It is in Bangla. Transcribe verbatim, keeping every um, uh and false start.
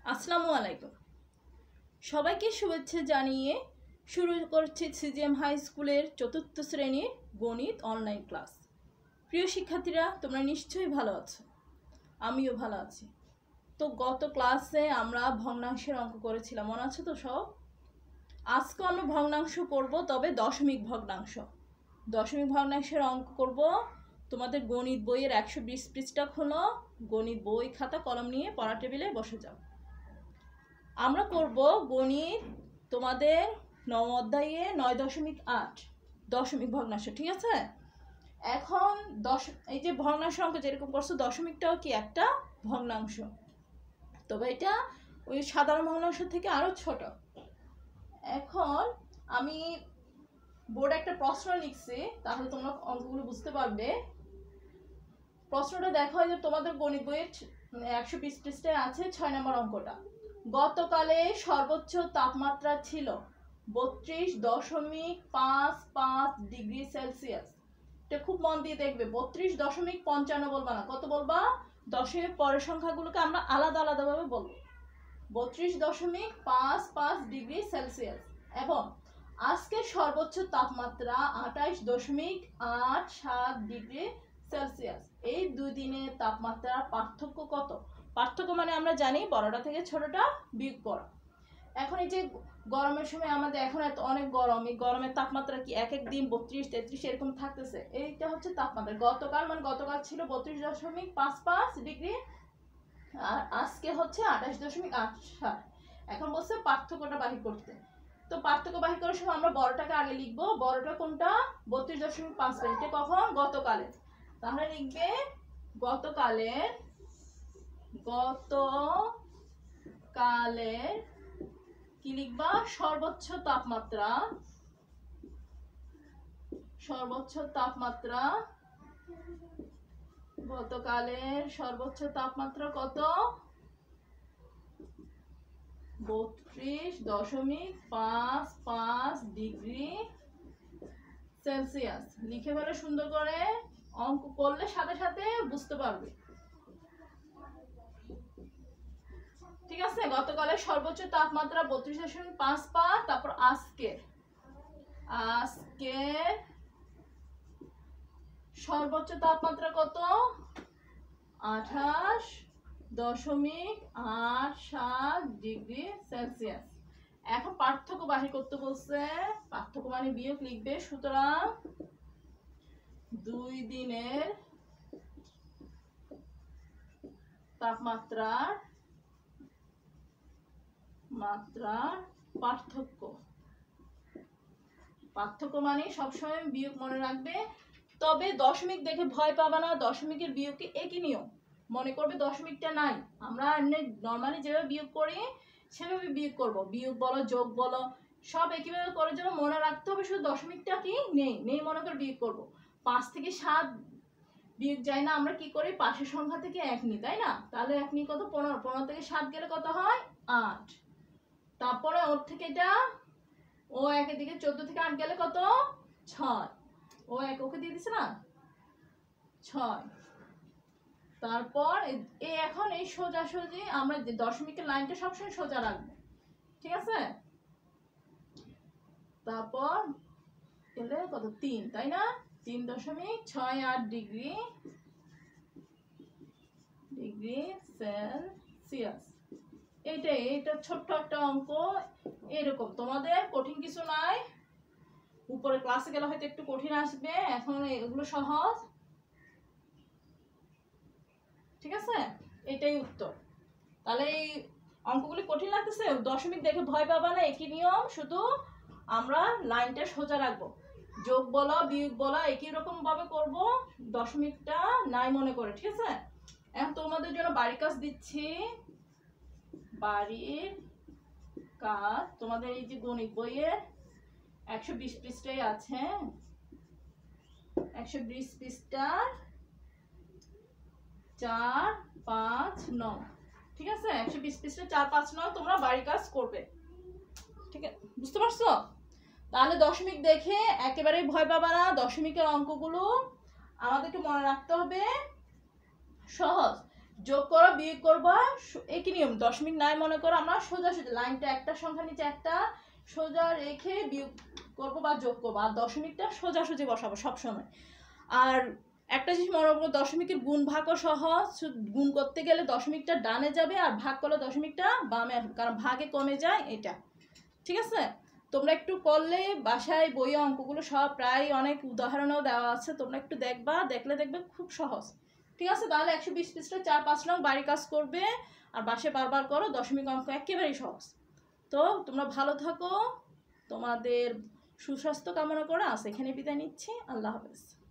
আসসালামু আলাইকুম। সবাইকে শুভেচ্ছা জানিয়ে শুরু করছি সিজিএম হাই স্কুলের চতুর্থ শ্রেণীর গণিত অনলাইন ক্লাস। প্রিয় শিক্ষার্থীরা, তোমরা নিশ্চয়ই ভালো আছো, আমিও ভালো আছি। তো গত ক্লাসে আমরা ভগ্নাংশের অঙ্ক করেছিলাম, মনে আছে তো সব? আজকে আমরা ভগ্নাংশ করব, তবে দশমিক ভগ্নাংশ। দশমিক ভগ্নাংশের অঙ্ক করব। তোমাদের গণিত বইয়ের একশো বিশ পৃষ্ঠা খোলো, গণিত বই খাতা কলম নিয়ে পড়া টেবিলে বসে যাও। আমরা করব গণিত তোমাদের নবম অধ্যায়ে নয় দশমিক আট দশমিক ভগ্নাংশ, ঠিক আছে? এখন দশ এই যে ভগ্নাংশ অঙ্ক যেরকম করছো, দশমিকটাও কি একটা ভগ্নাংশ, তবে এটা ওই সাধারণ ভগ্নাংশ থেকে আরো ছোট। এখন আমি বোর্ডে একটা প্রশ্ন লিখছি, তাহলে তোমরা অঙ্কগুলো বুঝতে পারবে। প্রশ্নটা দেখো, যে তোমাদের গণিত বইয়ের একশো বিশ পৃষ্ঠায় আছে ছয় নম্বর অঙ্কটা। গতকালে সর্বোচ্চ তাপমাত্রা ছিল বত্রিশ দশমিক পাঁচ পাঁচ ডিগ্রি সেলসিয়াস। এটা খুব মন দিয়ে দেখবে, বত্রিশ দশমিক পঞ্চান্ন বলবা না, কত বলবা? দশমিক পরের সংখ্যাগুলোকে আমরা আলাদা আলাদাভাবে বলবো। বত্রিশ দশমিক পাঁচ পাঁচ ডিগ্রি সেলসিয়াস। এবং আজকের সর্বোচ্চ তাপমাত্রা আঠাইশ দশমিক আট সাত ডিগ্রি সেলসিয়াস। এই দুই দিনের তাপমাত্রার পার্থক্য কত? পার্থক্য মানে আমরা জানি বড়টা থেকে ছোটটা বিয়োগ করা। এখন এই যে গরমের সময় আমাদের এখন এত অনেক গরম, এই গরমের তাপমাত্রা কি এক এক দিন বত্রিশ তেত্রিশ এরকম থাকতেছে। এইটা হচ্ছে তাপমাত্রা। গতকাল মানে গতকাল ছিল বত্রিশ দশমিক পাঁচ পাঁচ ডিগ্রি, আর আজকে হচ্ছে আঠাশ দশমিক আট সাত। এখন বলছে পার্থক্যটা বাহির করতে। তো পার্থক্য বাহির করার সময় আমরা বড়টাকে আগে লিখবো। বড়টা কোনটা? বত্রিশ দশমিক পাঁচ পাঁচ। এটা কখন? গতকালে। তাহলে লিখবে গতকালের গতকালের কি লিখবা? সর্বোচ্চ তাপমাত্রা। সর্বোচ্চ তাপমাত্রা গতকালের সর্বোচ্চ তাপমাত্রা কত? বত্রিশ দশমিক পাঁচ পাঁচ ডিগ্রি সেলসিয়াস। লিখে ফেলে সুন্দর করে, অঙ্ক করলে সাথে সাথে বুঝতে পারবে, ঠিক আছে? গতকালের সর্বোচ্চ তাপমাত্রা বত্রিশ দশমিক পাঁচ পাঁচ। তারপর আজকের আজকের সর্বোচ্চ তাপমাত্রা কত? আঠাশ দশমিক আট সাত ডিগ্রি সেলসিয়াস। এখন পার্থক্য বাহির করতে বলছে, পার্থক্য মানে বিয়োগ লিখবে। সুতরাং দুই দিনের তাপমাত্রার মাত্রার পার্থক্য। পার্থক্য মানে সবসময় বিয়োগ মনে রাখবে। তবে দশমিক দেখে ভয় পাবা না, দশমিকের বিয়োগকে একই নিয়ম মনে করবে। দশমিকটা নাই, আমরা এমনি নর্মালি যেভাবে বিয়োগ করি সেভাবে বিয়োগ করব। বিয়োগ বলো যোগ বলো সব একইভাবে করে যাবো, মনে রাখতে হবে শুধু দশমিকটা কি নেই নেই মনে করে বিয়োগ করব। পাঁচ থেকে সাত বিয়োগ যায় না, আমরা কি করি? পাশের সংখ্যা থেকে এক নিই, তাই না? তাহলে এক নিই কত? পনেরো। পনেরো থেকে সাত গেলে কত হয়? আট। তারপরে ওর থেকে এটা ও একের দিকে চোদ্দ থেকে আট গেলে কত? ছয়। ও এক ওকে দিয়ে দিছে না, ছয়। তারপর এই এখন এই সোজাসুজি আমরা দশমিকের লাইনটা সবসময় সোজা রাখবো, ঠিক আছে? তারপর এলে কত? তিন, তাই না? তিন দশমিক ছয় আট ডিগ্রি ডিগ্রি সেলসিয়াস। এইটাই, এটা ছোট্ট একটা অঙ্ক। এরকম তোমাদের কঠিন কিছু নাই। উপরে ক্লাসে গেলে হয়তো একটু কঠিন আসবে, এখন এগুলো সহজ, ঠিক আছে? এটাই উত্তর। তাহলে এই অঙ্কগুলি কঠিন লাগতেছে, দশমিক দেখে ভয় পাবা না, একই নিয়ম, শুধু আমরা লাইনটা সোজা রাখবো। যোগ বলা বিয়োগ বলা একই রকম ভাবে করবো, দশমিকটা নাই মনে করে, ঠিক আছে? এখন তোমাদের জন্য বাড়ির কাজ দিচ্ছি। বাড়ির কাজ তোমাদের এই যে গণিত বইয়ের একশো বিশ পৃষ্ঠায় আছে। একশো বিশ পৃষ্ঠার চার পাঁচ নয়, ঠিক আছে? একশো বিশ পৃষ্ঠা চার পাঁচ নয় তোমরা বাড়ির কাজ করবে, ঠিক আছে? বুঝতে পারছো? তাহলে দশমিক দেখে একেবারেই ভয় পাবা না। দশমিকের অঙ্কগুলো আমাদেরকে মনে রাখতে হবে, সহজ। যোগ করো বিয়োগ করবা, একই নিয়ম। দশমিক নাই মনে করো, আমরা সোজা সোজা লাইনটা একটা সংখ্যা নিচে একটা সোজা রেখে বিয়োগ করবো বা যোগ করবো, আর দশমিকটা সোজাসুজি বসাবো সবসময়। আর একটা জিনিস মনে রাখবো, দশমিকের গুণ ভাগও সহজ। গুণ করতে গেলে দশমিকটা ডানে যাবে, আর ভাগ করলে দশমিকটা বামে আসবে, কারণ ভাগে কমে যায় এটা। ঠিক আছে, তোমরা একটু করলে বাসায় বইয়ে অঙ্কগুলো সব প্রায় অনেক উদাহরণও দেওয়া আছে, তোমরা একটু দেখবা, দেখলে দেখবে খুব সহজ। ঠিক আছে, তাহলে একশো বিশ পৃষ্ঠা চার পাঁচ নং বাড়ি কাজ করবে, আর বাসায় বারবার করো। দশমিক অঙ্ক একেবারেই সহজ। তো তোমরা ভালো থাকো, তোমাদের সুস্বাস্থ্য কামনা করে আজ এখানে বিদায় নিচ্ছি। আল্লাহ হাফেজ।